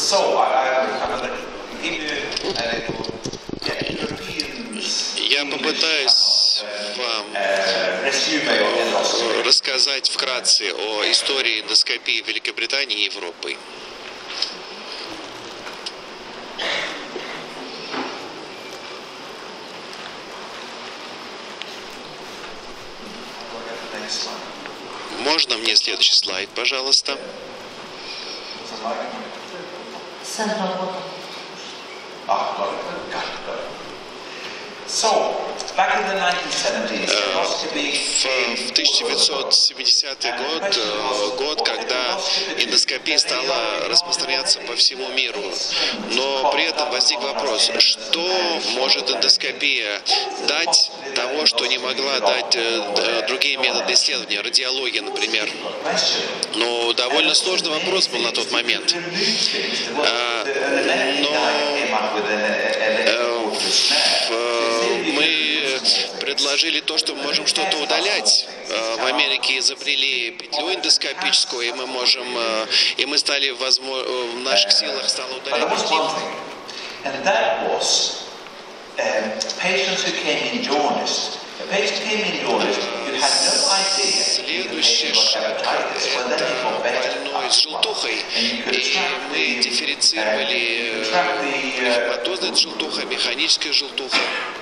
Я попытаюсь вам рассказать вкратце о истории эндоскопии Великобритании и Европы. Можно мне следующий слайд, пожалуйста? В 1970 год, когда эндоскопия стала распространяться по всему миру, но при этом возник вопрос, что может эндоскопия дать того, что не могла дать другие методы исследования, радиология, например. Но довольно сложный вопрос был на тот момент. Мы предложили то, что мы можем что-то удалять. В Америке изобрели петлю эндоскопическую, и мы стали, в наших силах стало удалять петлю. Следующий шаг – это больной с желтухой. И мы дифференцировали гепатозной желтухой, механической желтухой.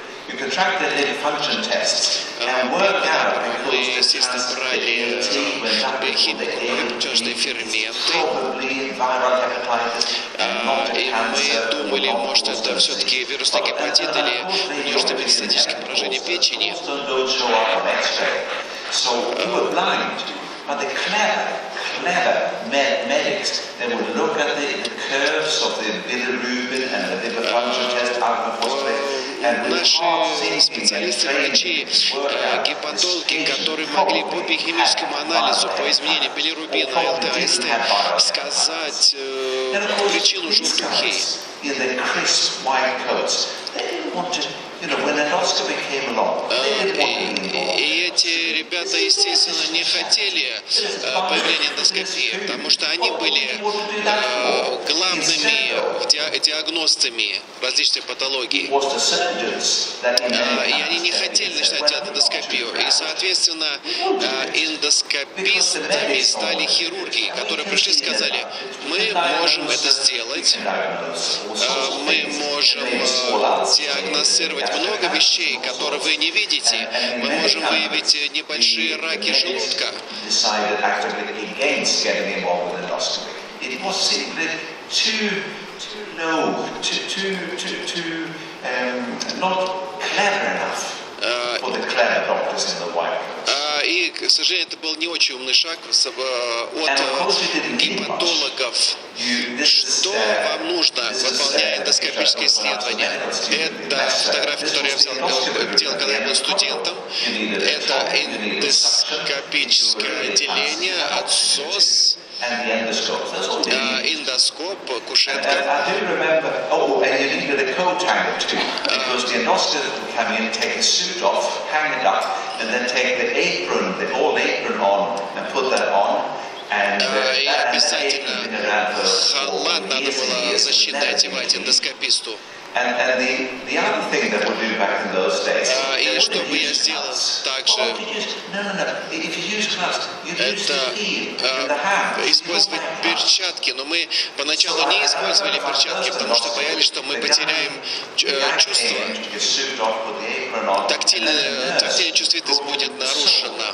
Мы, естественно, брали биохимические ферменты, и мы думали, может, это все-таки вирусный гепатит или множественное метастатическое поражение печени. Medics, they would look at the curves of the bilirubin and the liver function test, alpha phosphate. Наши специалисты, врачи, гепатологи, которые могли по биохимическому анализу, по изменению билирубина, ЛТ, АСТ, сказать причину желтухи. И эти ребята, естественно, не хотели появления эндоскопии, потому что они были главными диагностами различных патологий. И они не хотели начинать делать эндоскопию. И, соответственно, эндоскопистами стали хирурги, которые пришли и сказали, мы можем это сделать, мы можем диагностировать много вещей, которые вы не видите. Мы можем выявить небольшие раки желудка. И, к сожалению, это был не очень умный шаг от гепатологов. Что вам нужно, выполняя эндоскопические исследования? Это фотография, которую я делал, когда я был студентом. Это эндоскопическое отделение, отсос, эндоскоп, кушетка. И обязательно халат надо было защитный одевать эндоскописту. И что бы я сделал также, это использовать перчатки, но мы поначалу не использовали перчатки, потому что боялись, что мы потеряем чувство. Тактильная чувствительность будет нарушена.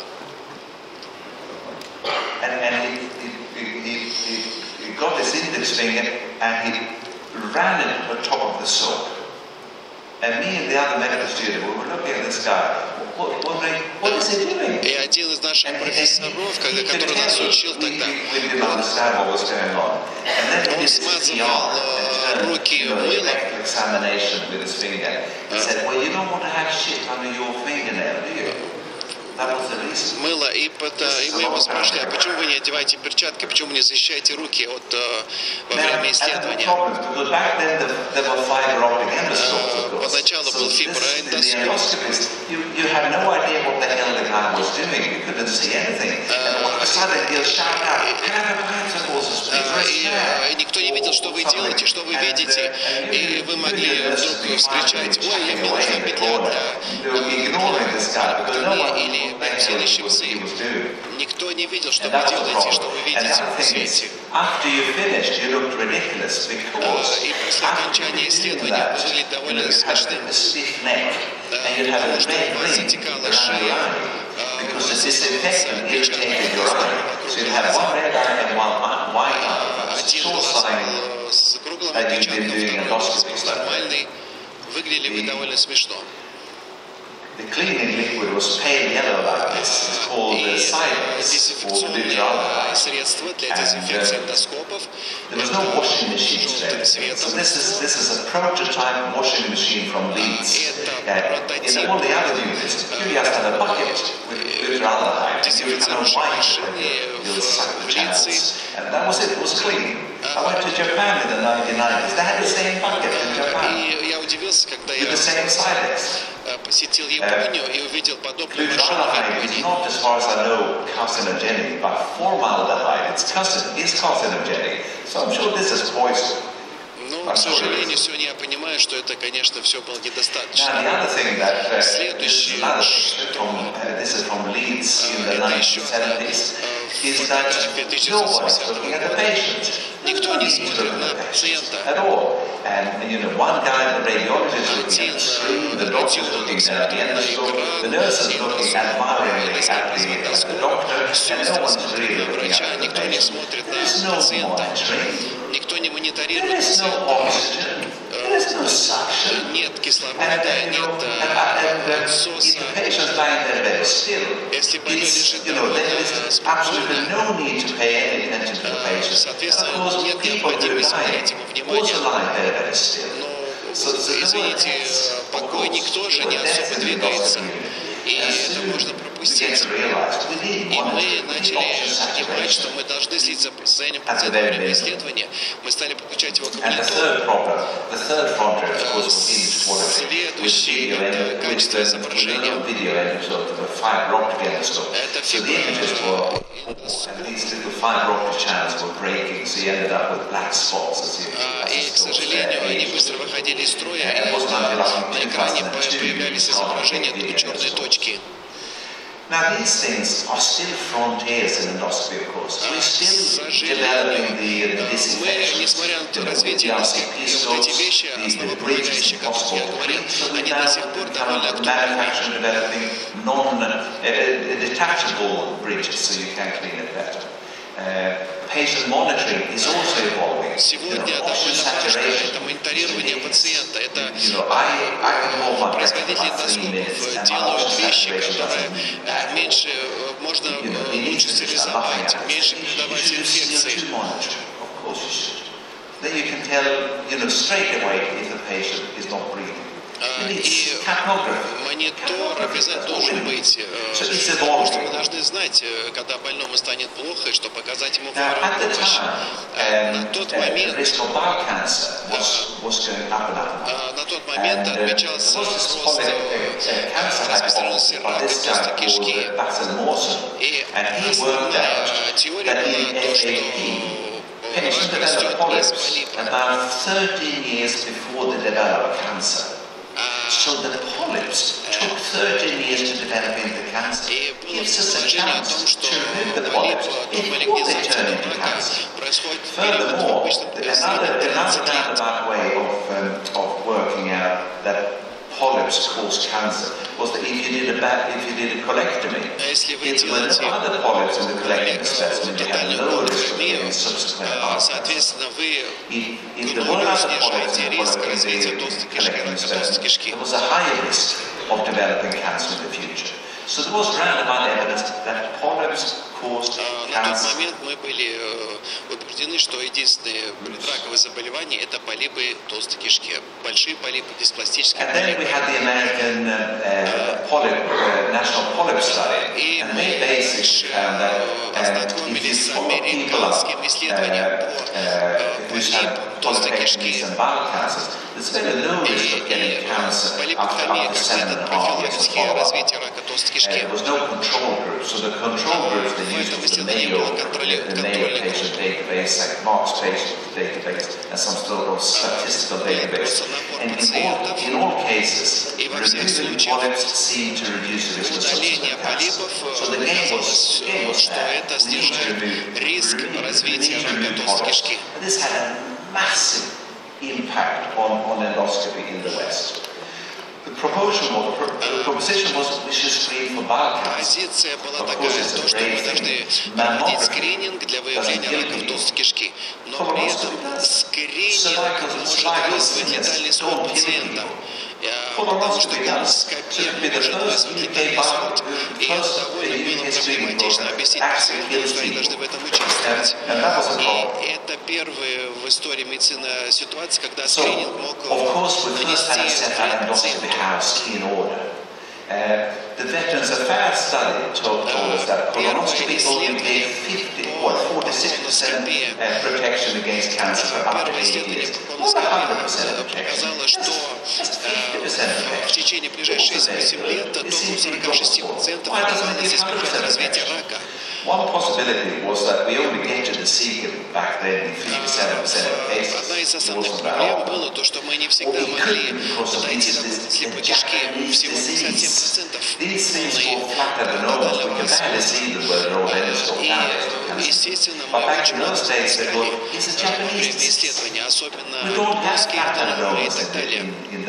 He got this index finger and he ran it to the top of the soap. And me and the other medical student, we were looking at this guy, wondering, what is he doing? И один из наших профессоров, который нас учил тогда, он смазывал руки мылом. Мыло, и мы его спрашивали, а почему вы не одеваете перчатки, почему вы не защищаете руки во время исследования? Поначалу был фиброэндоскоп. И Никто не видел, что вы делаете, что вы видите, и вы могли вдруг вскричать: ой, мне нужна петля для или бензиновой псы. Никто не видел, что вы делаете, что вы видите в свете. И после окончания исследования вы выглядите довольно смешным, потому что у вас затекала шея, один глаз был с круглым отпечатком, второй глаз был нормальный. Выглядели вы довольно смешно. The cleaning liquid was pale yellow like this. It's called Silex or Bluejala. There was no washing machine there. So this is a prototype washing machine from Leeds. In all the other units, you just had a bucket with glutaraldehyde. You had a white you'll suck the channels. And that was it. It was clean. I went to Japan in the 1990s. They had the same bucket in Japan. With the same Silex. Посетил Японию и увидел подобную машину в Японии. Not, as far as I know, carcinogenic, but formaldehyde is carcinogenic. So I'm sure this is poison. Но, к сожалению, сегодня я понимаю, что это, конечно, все было недостаточно. Следующее, this is from Leeds in the 1970s, is that no one is looking at the patient. Никто не смотрит на пациента. At all. And, you know, one guy, the radiologist, looking at the screen, the doctor's looking at the endoscope, the nurse is looking admiringly at the doctor, and no one's really looking at the patient. There's no monitoring. Никто не мониторирует There is no пациента. oxygen. There is no suction. Нет кислорода, And нет отсоса. if the patient's lying there very still, Если больной лежит there is absolutely no need to pay any attention to the patient. соответственно, And of course, нет people who are необходимости dying уделять ему внимание. also lie there very still. Но, извините, покойник тоже не особо двигается. И это можно пропустить. И мы начали понимать, что мы должны следить за состоянием пациента во время исследования. Мы стали подключать его к монитору. Следующий — это качество изображения. Это фиброэндоскоп. И, к сожалению, они быстро выходили из строя, и на экране появлялись изображения черные точки. Now these things are still frontiers in endoscopy, of course. We're still developing the disinfection. Несмотря на развитие эндоскопии, вот эти вещи, основополагающие, как я говорил, они до сих пор довольно актуальны. Detachable bridges, so you can clean it better. Patient monitoring is also evolving. Сегодня довольно важно это мониторирование пациента. Это производители эндоскопов делают вещи, которые меньше можно лучше стерилизовать, меньше передавать инфекции. Then you can tell, straight away if the patient is not breathing. И монитор обязательно должен быть, потому что мы должны знать, когда больному станет плохо, и что показать ему вовремя помощь. На тот момент отмечался рост распространенности рака толстой кишки. И основная теория была то, что рак растет из полипа. So the polyps took 13 years to develop into cancer. Gives us a chance to remove the polyps before they turn into cancer. Furthermore, another roundabout way of working out that polyps cause cancer was that if you did a colectomy, if there were other polyps in the collecting specimen, you had a lower risk of getting subsequent heart cancer. If there were other polyps in the collecting specimen, there was a higher risk of developing cancer in the future. So there was roundabout evidence that polyps caused cancer. На тот момент мы были убеждены, что единственное предраковое заболевание – это полипы толстой кишки. Большие полипы, диспластические полипы. And then we had the American National Polyp Study, and they basically found that if you follow people up who's had polypectomies and bowel cancers, there's very low risk of getting cancer after 7.5 years of follow-up. толстой кишки. There was no control group, so the control groups they used was the Mayo patient database, like Mark's patient database, and some sort of statistical database. And in all cases, removing polyps seemed to reduce the risk of subsequent cancer. So the game was that we need to remove polyps. And this had a massive impact on endoscopy in the West. The proposition was we should screen for bowel cancer. Позиция была такая, то, что мы должны проводить скрининг для выявления раков толстой кишки, но при этом скрининг может вызвать летальный исход пациента. Потому что эндоскопия может вызвать летальный исход. И это довольно было проблематично объяснить пациентам, что они должны в этом участвовать. И это первая в истории медицины ситуация, когда скрининг мог нанести вред пациенту. The Veterans Affairs study told us that colonoscopy only gave 46% protection against cancer for up to 8 years. Not 100% protection, just 50% protection. В течение ближайших 8 лет до 46% оказалось избежать развития рака. One possibility was that we only get to the sequel back then in 57% of cases. Одна из основных проблем было то, что мы не всегда могли подойти до слепой кишки. Всего 57% И, естественно, мы очень много время исследования, особенно русские и так далее.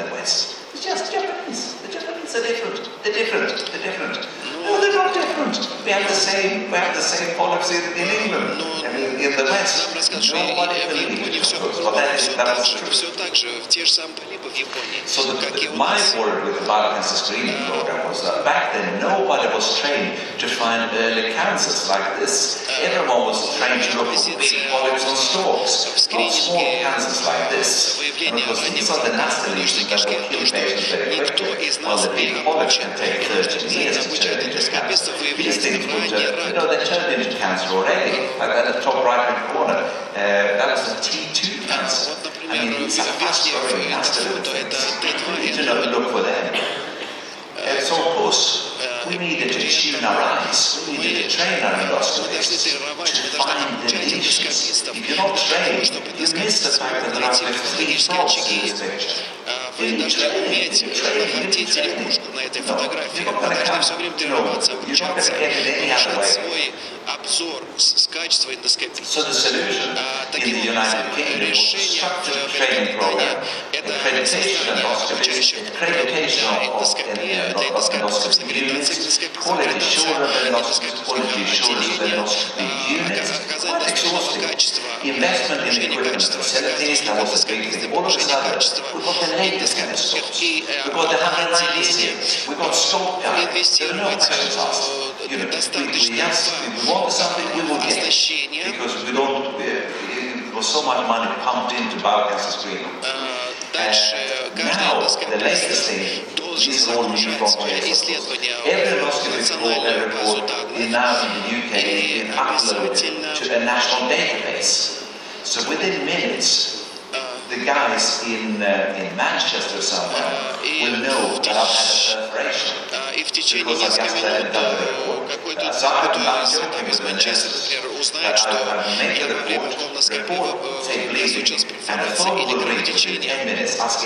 They're different. No, they're not different. We have the same polyps in England, in the West. Nobody believes it. But that was true. Все так же, те же самые полипы в Японии. So my work with the bowel cancer screening program was that back then nobody was trained to find early cancers like this. Everyone was trained to look for big polyps on stalks, not small cancers like this. And of course, these are the nasty lesions that will kill patients very quickly, while the big polyps can take 13 years to turn into cancer. These things would, they turned into cancer already. Like at the top right-hand corner, that was a T2 cancer. I mean, these are fast-growing nasty little things. We need to look for them. So of course, we needed to tune our eyes. We needed to train our endoscopists to find the lesions. If you're not trained, you miss the fact that there are 3 frogs in this picture. Вы должны уметь находить лягушку на этой фотографии. Вы должны все время тренироваться, обучаться, улучшать свой обзор с качества эндоскопии. Таким образом, решение в Великобритании – это создание обучающих программ для эндоскопистов с аккредитацией эндоскопии, оказание достойного качества, повышение качества эндоскопии, повышение качества эндоскопических и отделений, инвестировать достаточно в оснащение. Дальше каждый эндоскопист должен загружать свои исследования в национальную базу данных и обязательно the guys in Manchester somewhere will know that I've had a perforation. И в течение нескольких минут какой-то из Манчестера, например, узнает, что я во время колоноскопии случилось с перфорацией или кровотечением.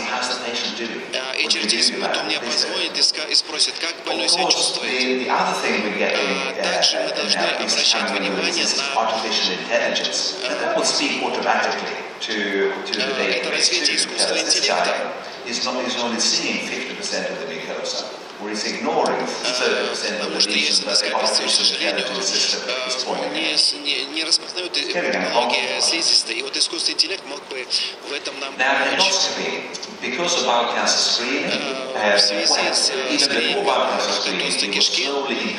И через 10 минут он мне позвонит и спросит, как больной себя чувствует. Также мы должны обращать внимание на это развитие искусственного интеллекта. Потому что есть эндоскописты, к сожалению, не распознают многие слизистые. И вот искусственный интеллект мог бы в этом нам помочь. В связи с скринингом рака толстой кишки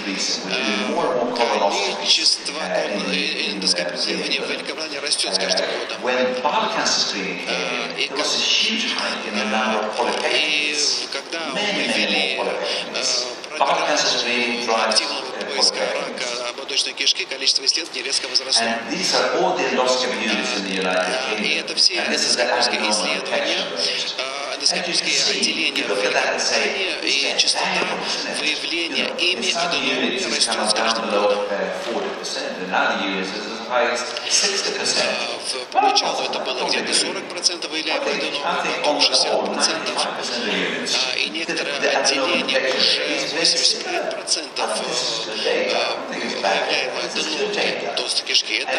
количество эндоскопирования в Великобритании растет с каждым годом. И когда мы ввели программу активного поиска рака ободочной кишки, количество исследований резко возросло. И это все эндоскопические исследования, эндоскопические отделения в Великобритании, и частота выявления ими аденомы растет с каждым годом. Поначалу это было где-то 40% выявляемых аденомов, потом 60%, и некоторые отделения уже 85% выявляемых аденомов толстой кишки. Это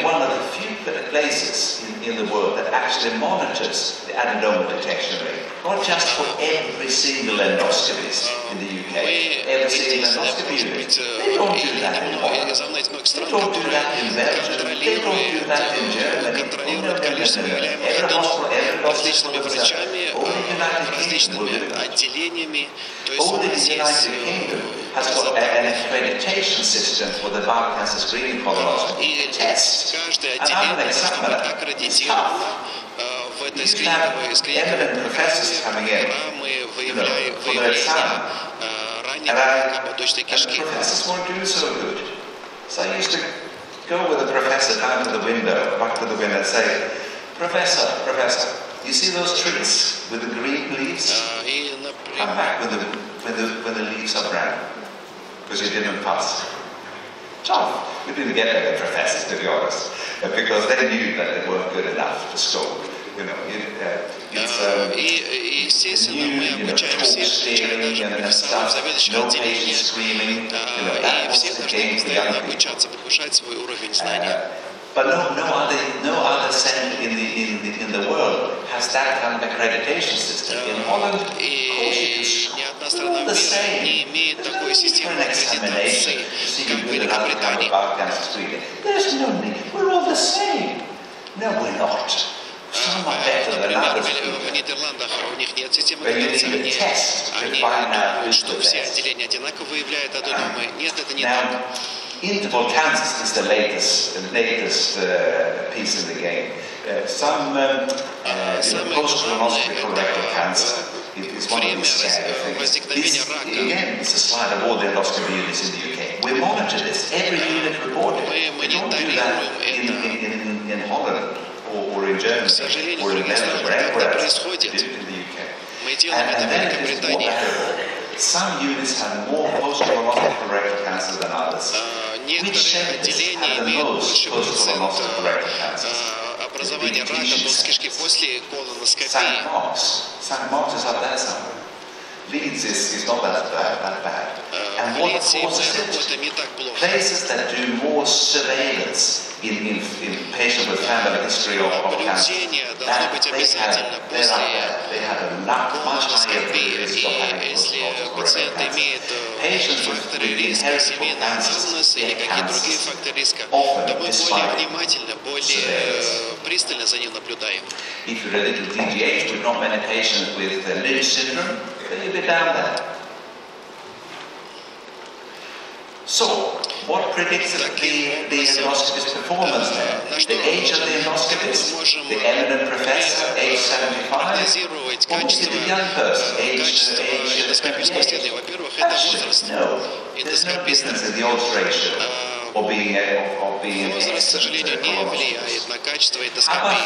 not just for every single endoscopist in the UK. Every single endoscopist. They don't do that in Holland. They don't do that in Belgium. They don't do that in Germany. Контролирует количество выявляемых аденомов различными врачами, различными отделениями. То есть у нас есть has got an accreditation system for the bowel cancer screening colonoscopy test. Каждое отделение должно быть аккредитировано в этой скрининговой программе. Мы выявляем раннего каподочной кишки. So I used to go with the professor down to the window, back to the window, and say, Professor, you see those trees with the green leaves? Come back when the leaves are brown, because you didn't pass. Tough. We didn't get that, the professors, to be honest, because they knew that they weren't good enough to score. You know, и, естественно, мы обучаем всех, включая даже профессоров, заведующих отделения, и все должны постоянно обучаться, повышать свой уровень знания. But no other center in the world has that kind of accreditation system. In Holland, of course, ни одна страна в мире не имеет такой системы аккредитации, как Великобритания. We're all the same. No, we're not. Например, в Нидерландах у них нет системы аккредитации, они думают, что все отделения одинаково выявляют аденомы. Нет, это не так. Interval cancers is the latest piece in the game. Some post-colonoscopy colorectal cancer is one of these things. Again, it's a slide of all the endoscopy units in the UK. We monitor this. Every unit reported. We don't do that in Holland or in Germany or in Belgium, wherever else in the UK. And then it is more variable. Some units have more post-colonoscopy colorectal cancers than others. Некоторые отделения имеют больше процент образования рака толстой кишки после колоноскопии. St. Mark's is up there somewhere. Leeds is not that bad. And what causes it? Places that do more surveillance in patients with family history of cancer, they have a much higher risk of having post-colorectal cancer. Patients with inheritable cancers get cancer often despite surveillance. Пристально за ним наблюдаем. If you're a little DGH with not many patients with Lynch syndrome, then you'll be down there. So, what predicts the endoscopist's performance then? The age of the endoscopist, the eminent professor, age 75, or the young person, age 78? Actually, no. There's no difference in the odds ratio of being Возраст, к сожалению, не влияет на качество эндоскопии.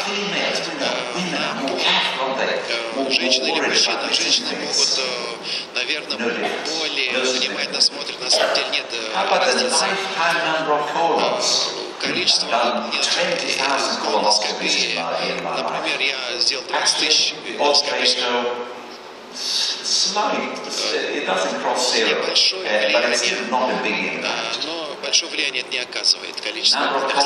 Женщины или мужчины, женщины могут, наверное, более внимательно смотрят, на самом деле нет разницы. Количество колоноскопии, например, я сделал 20 тысяч эндоскопий. Небольшое влияние, но большое влияние это не оказывает количество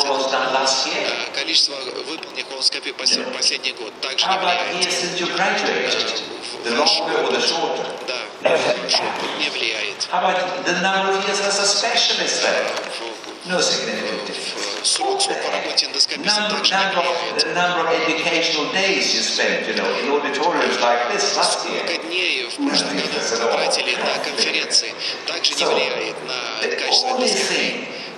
выполненных колоноскопий последний год также не влияет. Да, не влияет. Срок по работе эндоскописта также не влияет. Сколько дней в прошлом году потратили на конференции также не влияет на качество эндоскопии.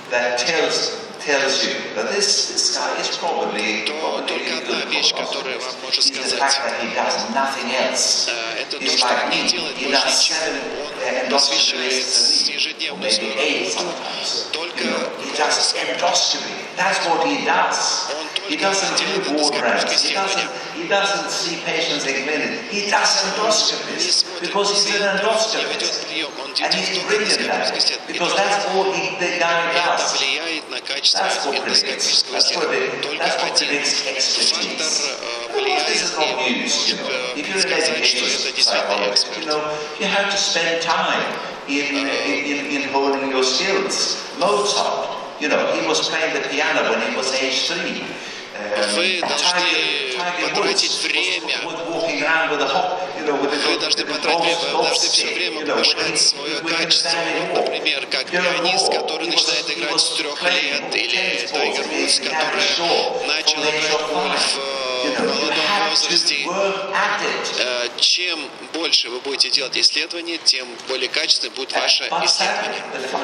Только одна вещь, которая вам может сказать, это то, что он не делает больше ничего. Он посвящает ежедневную свою работу, только That's what he does. он He только doesn't делает do ward эндоскопическое rounds. исследование. He doesn't see patients in clinic. He does Не endoscopies смотрит because he's an пациентов, не ведет endoscopist. прием, он And делает he's только brilliant at эндоскопическое it исследование. because that's all the guy Это does. влияет на качество That's what predicts. эндоскопического That's what исследования. Только один predicts фактор expertise. влияет This is not и news. будет If you're an сказать, что это educated действительно psychologist, эксперт. you have to spend time in honing your skills. Mozart, he was playing the piano when he was age 3. Вы должны потратить время. Вы должны все время повышать свое качество. Вот, например, как пианист, который начинает играть с 3 лет, или Тайгер Вудс, который начал играть гольф в молодом возрасте. Чем больше вы будете делать исследований, тем более качественным будет ваше исследование.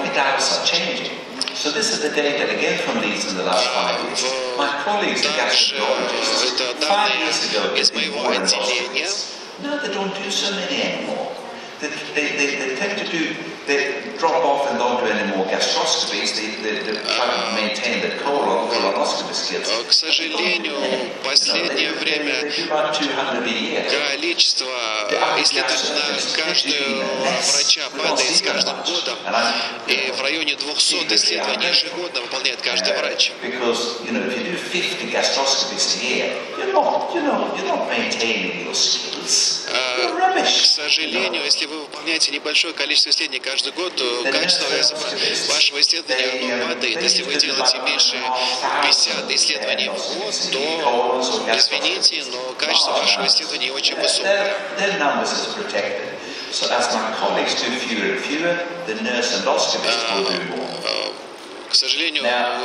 So this is the data again from these in the last 5 years. My colleagues, the gastroenterologists, Это 5 данные years ago, из моего отделения. No, they don't do so many anymore. They tend to do, they drop off and don't do any more gastroscopies. They try to maintain the colonoscopy skills. К сожалению, в последнее время количество исследований на каждого врача падает с каждым годом, и в районе 200 исследований ежегодно выполняет каждый врач. Because, if you do 50 gastroscopies a year, you're not maintaining your skills. К сожалению, если вы выполняете небольшое количество исследований каждый год, то качество вашего исследования падает. Если вы делаете меньше 50 исследований в год, то, извините, но качество вашего исследования очень высокое. К сожалению,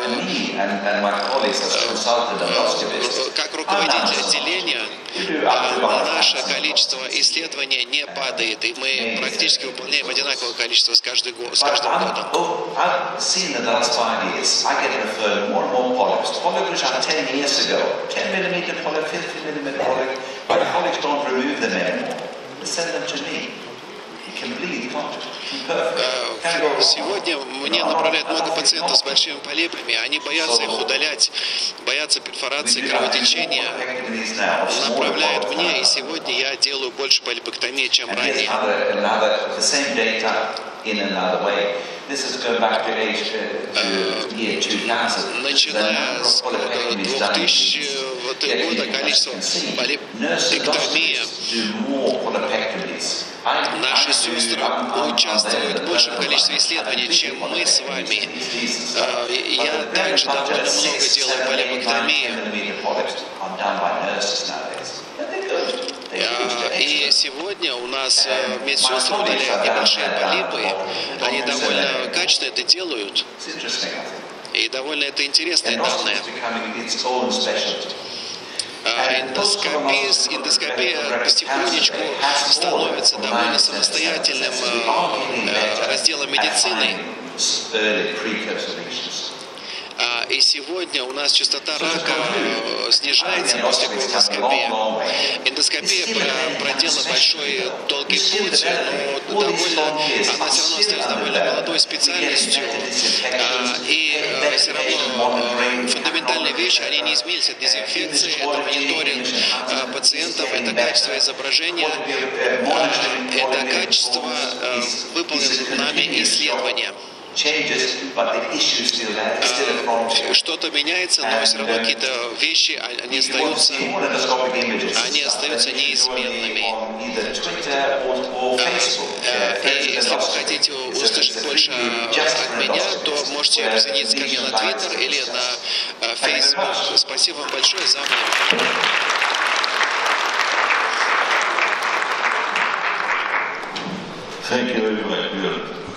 как руководитель отделения, наше количество исследований не падает, и мы практически выполняем одинаковое количество с каждым годом. Сегодня мне направляют много пациентов с большими полипами. Они боятся их удалять, боятся перфорации, кровотечения. Направляют мне, и сегодня я делаю больше полипэктомии, чем ранее. Начиная с 2000 года количество полипэктомии. Наши сестры участвуют в большем количестве исследований, чем мы с вами. Я также довольно много делаю полипэктомии. И сегодня у нас медсестры удаляют небольшие полипы. Они довольно качественно это делают. И довольно это интересные данные. Эндоскопия потихонечку становится довольно самостоятельным разделом медицины. И сегодня у нас частота рака снижается после колоноскопии. Эндоскопия проделала большой долгий путь, но довольно, она все равно остается довольно молодой специальностью. И все равно фундаментальные вещи, они не изменились. Это дезинфекция, это мониторинг пациентов, это качество изображения, это качество выполненных нами исследования. Что-то меняется, но все равно какие-то вещи, они остаются неизменными. И если вы хотите услышать больше от меня, то можете присоединиться ко мне на Twitter или на Facebook. Спасибо вам большое за внимание. Thank you very much.